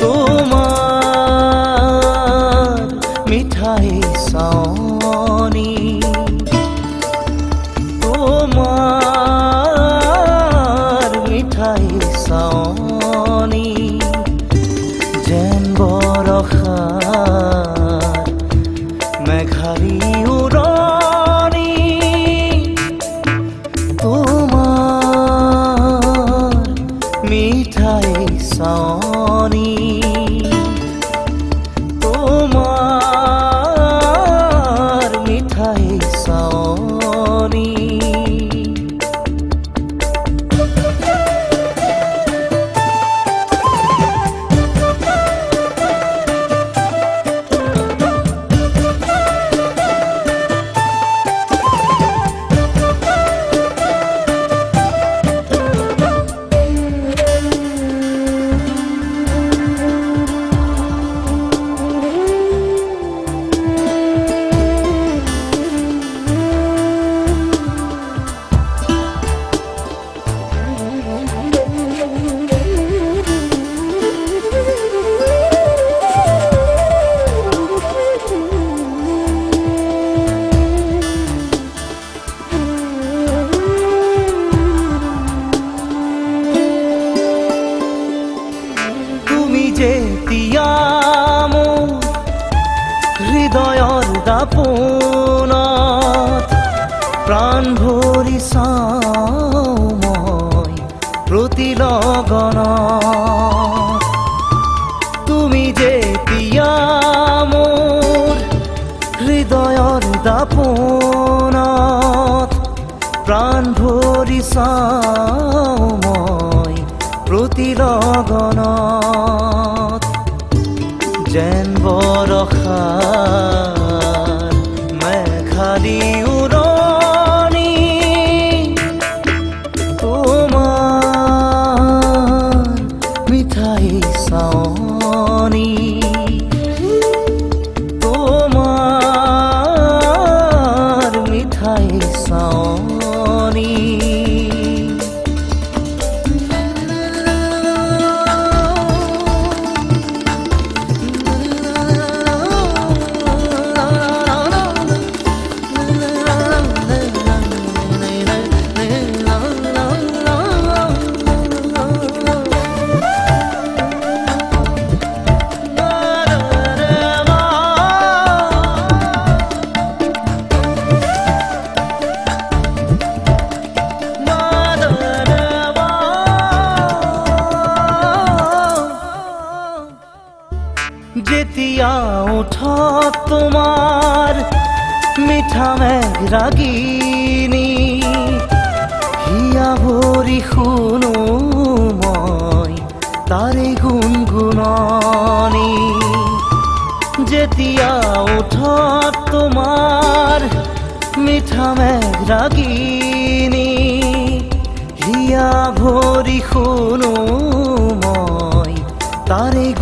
তোমার মিঠাই চাৱনি তোমার মিঠাই চাৱনি যেন বৰষাৰ মেঘাৰী উৰণি তোমার মিঠাই চাৱনি তোমার মিঠাই চাৱনি যেতিয়া মোৰ হৃদয়ৰ দাপোনত প্ৰাণ ভৰি চাওঁ মই প্ৰতি লগনত তুমি যেতিয়া মোৰ হৃদয়ৰ দাপোনত প্ৰাণ ভৰি চাওঁ মই প্ৰতি লগনত যেন বৰষাৰ মেঘালী উৰণি তোমাৰ মিঠাই চাৱনি তোমাৰ মিঠাই চাৱনি যেতিয়া ওঠত তোমাৰ মিঠা মেঘ ৰাগিনী হিয়া ভৰি শুনো মই তাৰে গুণগুণনি যেতিয়া ওঠত তোমাৰ মিঠা মেঘ ৰাগিনী হিয়া ভৰি শুনো মই তাৰে